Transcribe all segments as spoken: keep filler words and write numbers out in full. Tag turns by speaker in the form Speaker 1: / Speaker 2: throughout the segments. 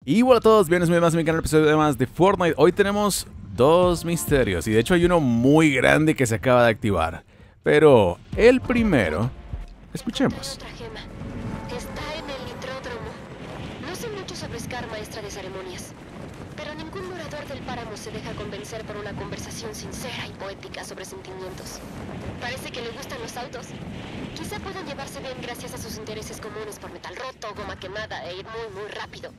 Speaker 1: Y hola a todos, bienvenidos más a mi canal, episodio de más de Fortnite. Hoy tenemos dos misterios y de hecho hay uno muy grande que se acaba de activar. Pero el primero, escuchemos.
Speaker 2: Otra gema. Está en el nitródromo. No sé mucho sobre Scar, maestra de ceremonias, pero ningún morador del páramo se deja convencer por una conversación sincera y poética sobre sentimientos. Parece que le gustan los autos. Quizá puedan llevarse bien gracias a sus intereses comunes por metal roto, goma quemada e ir muy muy rápido.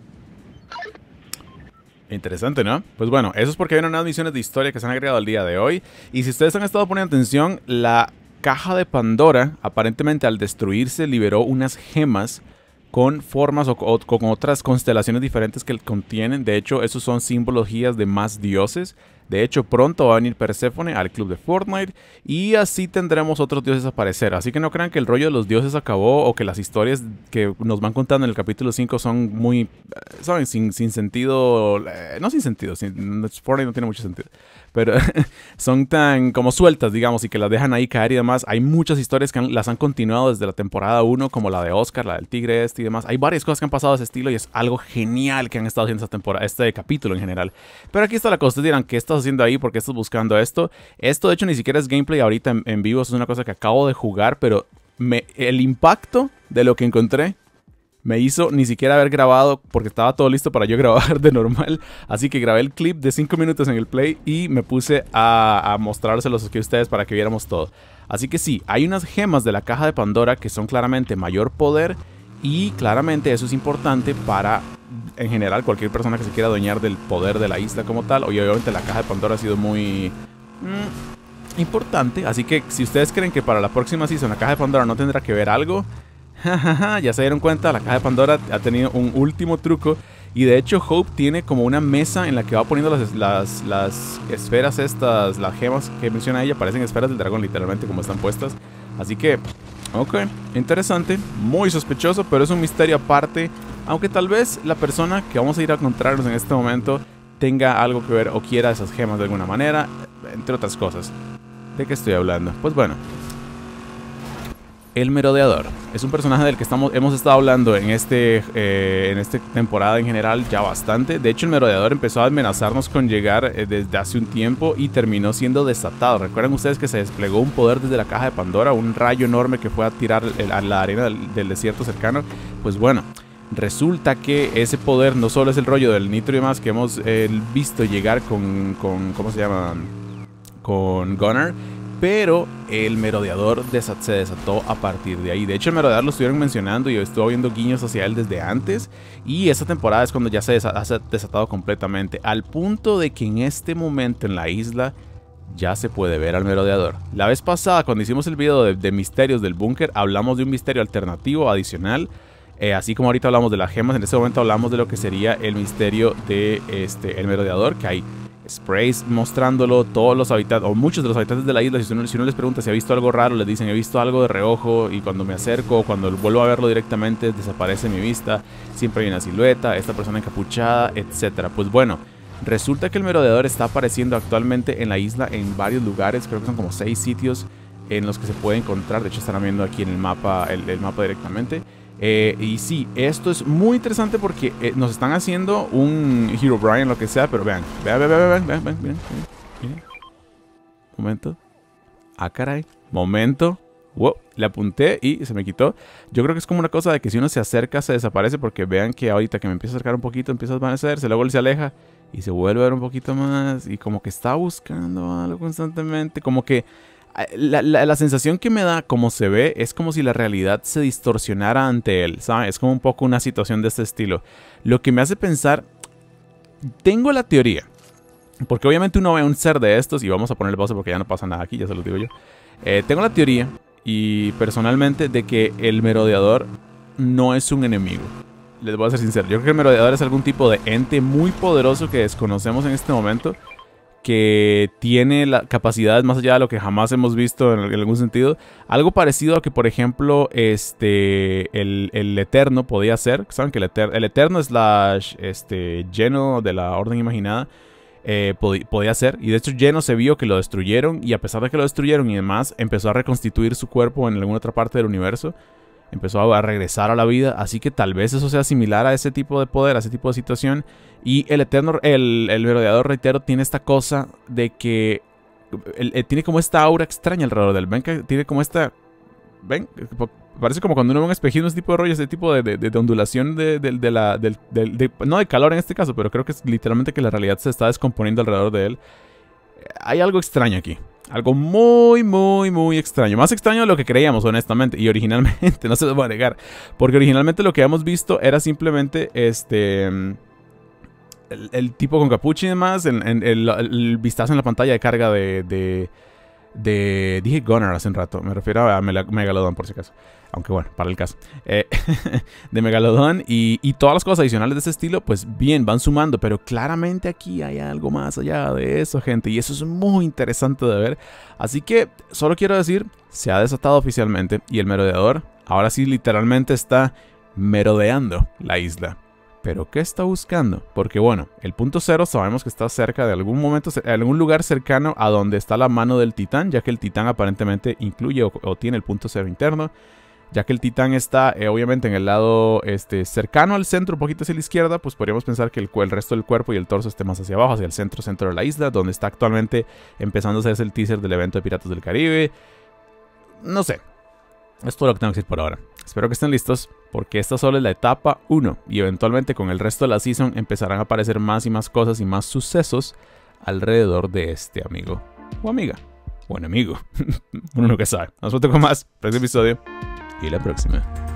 Speaker 1: Interesante, ¿no? Pues bueno, eso es porque hay unas nuevas misiones de historia que se han agregado el día de hoy. Y si ustedes han estado poniendo atención, la caja de Pandora, aparentemente al destruirse, liberó unas gemas con formas o, o con otras constelaciones diferentes que contienen. De hecho, esos son simbologías de más dioses. De hecho, pronto va a venir Perséfone al club de Fortnite y así tendremos otros dioses a aparecer. Así que no crean que el rollo de los dioses acabó o que las historias que nos van contando en el capítulo cinco son muy, ¿saben? Sin, sin sentido, eh, no sin sentido, sin, Fortnite no tiene mucho sentido. Pero son tan como sueltas, digamos, y que las dejan ahí caer y demás. Hay muchas historias que han, las han continuado desde la temporada uno, como la de Oscar, la del tigre este y demás. Hay varias cosas que han pasado de ese estilo y es algo genial que han estado haciendo esta temporada, este capítulo en general. Pero aquí está la cosa, ustedes dirán, ¿qué estás haciendo ahí? ¿Por qué estás buscando esto? Esto de hecho ni siquiera es gameplay ahorita en, en vivo, es una cosa que acabo de jugar, pero me, el impacto de lo que encontré me hizo ni siquiera haber grabado porque estaba todo listo para yo grabar de normal. Así que grabé el clip de cinco minutos en el play y me puse a, a mostrárselos aquí a ustedes para que viéramos todo. Así que sí, hay unas gemas de la caja de Pandora que son claramente mayor poder y claramente eso es importante para, en general, cualquier persona que se quiera adueñar del poder de la isla como tal. Y obviamente la caja de Pandora ha sido muy mmm, importante. Así que si ustedes creen que para la próxima season la caja de Pandora no tendrá que ver algo, ya se dieron cuenta, la caja de Pandora ha tenido un último truco. Y de hecho Hope tiene como una mesa en la que va poniendo las, las, las esferas estas, las gemas que menciona ella, parecen esferas del dragón literalmente como están puestas. Así que, ok, interesante, muy sospechoso, pero es un misterio aparte. Aunque tal vez la persona que vamos a ir a encontrarnos en este momento tenga algo que ver o quiera esas gemas de alguna manera, entre otras cosas. ¿De qué estoy hablando? Pues bueno, el Merodeador es un personaje del que estamos, hemos estado hablando en, este, eh, en esta temporada en general ya bastante. De hecho, el Merodeador empezó a amenazarnos con llegar eh, desde hace un tiempo y terminó siendo desatado. ¿Recuerdan ustedes que se desplegó un poder desde la caja de Pandora? Un rayo enorme que fue a tirar el, a la arena del, del desierto cercano. Pues bueno, resulta que ese poder no solo es el rollo del nitro y demás que hemos eh, visto llegar con, con, ¿cómo se llama? Con Gunnar. Pero el Merodeador desat se desató a partir de ahí. De hecho, el Merodeador lo estuvieron mencionando y yo estuve viendo guiños hacia él desde antes. Y esta temporada es cuando ya se ha desatado completamente. Al punto de que en este momento en la isla ya se puede ver al Merodeador. La vez pasada, cuando hicimos el video de, de misterios del búnker, hablamos de un misterio alternativo, adicional. Eh, así como ahorita hablamos de las gemas, en este momento hablamos de lo que sería el misterio de este, el Merodeador, que hay sprays mostrándolo, todos los habitantes, o muchos de los habitantes de la isla. Si uno, si uno les pregunta si ha visto algo raro, les dicen he visto algo de reojo, y cuando me acerco, cuando vuelvo a verlo directamente, desaparece mi vista, siempre hay una silueta, esta persona encapuchada, etcétera. Pues bueno, resulta que el Merodeador está apareciendo actualmente en la isla en varios lugares, creo que son como seis sitios en los que se puede encontrar. De hecho estarán viendo aquí en el mapa, el, el mapa directamente. Eh, y sí, esto es muy interesante porque eh, nos están haciendo un Herobrine, lo que sea, pero vean, vean, vean, vean, vean, vean, vean, vean, vean. Momento. Ah, caray. Momento. Wow, le apunté y se me quitó. Yo creo que es como una cosa de que si uno se acerca se desaparece, porque vean que ahorita que me empiezo a acercar un poquito empieza a desvanecerse, luego él se aleja y se vuelve a ver un poquito más y como que está buscando algo constantemente, como que La, la, la sensación que me da como se ve es como si la realidad se distorsionara ante él, ¿sabes? Es como un poco una situación de este estilo. Lo que me hace pensar, tengo la teoría, porque obviamente uno ve un ser de estos, y vamos a ponerle pausa porque ya no pasa nada aquí, ya se lo digo yo. Eh, tengo la teoría, y personalmente, de que el Merodeador no es un enemigo. Les voy a ser sincero, yo creo que el Merodeador es algún tipo de ente muy poderoso que desconocemos en este momento, que tiene la capacidad más allá de lo que jamás hemos visto en, en algún sentido. Algo parecido a que, por ejemplo, este el, el Eterno podía ser. Saben que el, Eter, el Eterno slash este, Lleno de la Orden Imaginada eh, pod, podía ser. Y de hecho Lleno se vio que lo destruyeron, y a pesar de que lo destruyeron y demás, empezó a reconstituir su cuerpo en alguna otra parte del universo. empezó a regresar a la vida, así que tal vez eso sea similar a ese tipo de poder, a ese tipo de situación. Y el Eterno, el, el Merodeador, reitero, tiene esta cosa de que el, el, tiene como esta aura extraña alrededor del. Ven que tiene como esta, ven, parece como cuando uno ve un espejismo, ese tipo de rollo, ese tipo de, de, de, de ondulación de, de, de la, del, de, de, no de calor en este caso, pero creo que es literalmente que la realidad se está descomponiendo alrededor de él. Hay algo extraño aquí. Algo muy, muy, muy extraño. Más extraño de lo que creíamos, honestamente. Y originalmente, no se los voy a negar. Porque originalmente lo que habíamos visto era simplemente este... El, el tipo con capucha y demás. El, el, el, el vistazo en la pantalla de carga de... de, de dije Gunnar hace un rato. Me refiero a Megalodon, por si acaso. Aunque bueno, para el caso. Eh, de Megalodon y, y todas las cosas adicionales de ese estilo, pues bien, van sumando. Pero claramente aquí hay algo más allá de eso, gente. Y eso es muy interesante de ver. Así que solo quiero decir, se ha desatado oficialmente. Y el merodeador ahora sí literalmente está merodeando la isla. ¿Pero qué está buscando? Porque bueno, el punto cero sabemos que está cerca de algún momento, algún lugar cercano a donde está la mano del titán. Ya que el titán aparentemente incluye o, o tiene el punto cero interno. Ya que el titán está eh, obviamente en el lado este, cercano al centro, un poquito hacia la izquierda, pues podríamos pensar que el, el resto del cuerpo y el torso esté más hacia abajo, hacia el centro, centro de la isla, donde está actualmente empezando a hacerse el teaser del evento de Piratas del Caribe. No sé, es todo lo que tengo que decir por ahora. Espero que estén listos, porque esta solo es la etapa uno, y eventualmente con el resto de la season empezarán a aparecer más y más cosas y más sucesos alrededor de este amigo o amiga, o enemigo, uno nunca sabe. Nos vemos con más, próximo episodio. Y la próxima.